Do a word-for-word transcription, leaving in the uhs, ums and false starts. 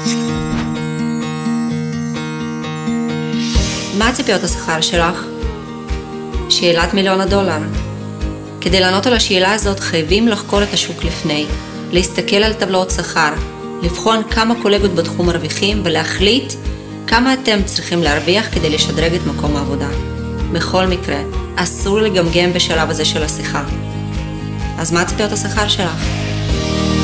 מה ציפיות השכר שלך? שאלת מיליון הדולר. כדי לענות על השאלה הזאת חייבים לחקור את השוק לפני, להסתכל על טבלאות שכר, לבחון כמה קולגות בתחום מרוויחים ולהחליט כמה אתם צריכים להרוויח כדי לשדרג את מקום העבודה. בכל מקרה, אסור לגמגם בשלב הזה של השיחה. אז מה ציפיות השכר שלך?